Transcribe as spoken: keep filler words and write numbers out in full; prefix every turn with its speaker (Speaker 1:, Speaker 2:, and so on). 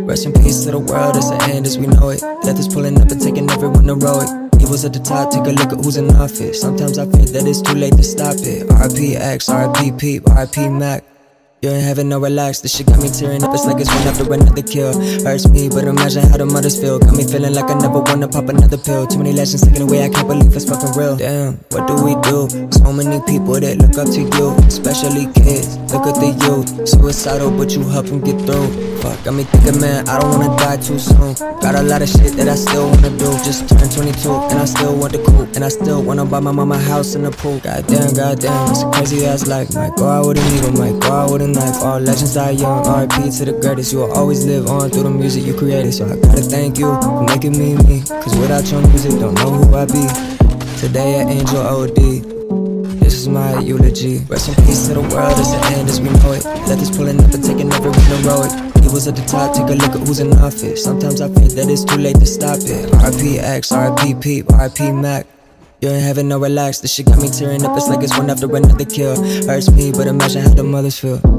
Speaker 1: Rest in peace to the world, it's the end as we know it. Death is pulling up and taking everyone to row it. Evil's at the top, take a look at who's in office. Sometimes I fear that it's too late to stop it. R I P X, R I P Peep, R I P Mac. You ain't having no relax, this shit got me tearing up. It's like it's one after another kill. Hurts me, but imagine how the mothers feel. Got me feeling like I never wanna pop another pill. Too many legends taken away, I can't believe it's fucking real. Damn, what do we do? So many people that look up to you, especially kids, look at the youth. Suicidal, but you help them get through. Fuck, got me thinking, man, I don't wanna die too soon. Got a lot of shit that I still wanna do. Just turned twenty-two, and I still want the coupe. And I still wanna buy my mama a house and a pool. Goddamn, goddamn, it's a crazy ass life. Might go out with a needle, might go out with a knife. All legends die young, R I P to the greatest. You will always live on through the music you created. So I gotta thank you for making me me. Cause without your music, don't know who I be. Today at Angel O D, this is my eulogy. Rest in peace to the world, it's the end as we know it. Death is pulling up and taking everyone to row it. Evil's at the top, take a look at who's in office. Sometimes I fear that it's too late to stop it. R I P X, R I P Peep, R I P Mac. You ain't having no relax, this shit got me tearing up. It's like it's one after another kill. Hurts me, but imagine how the mothers feel.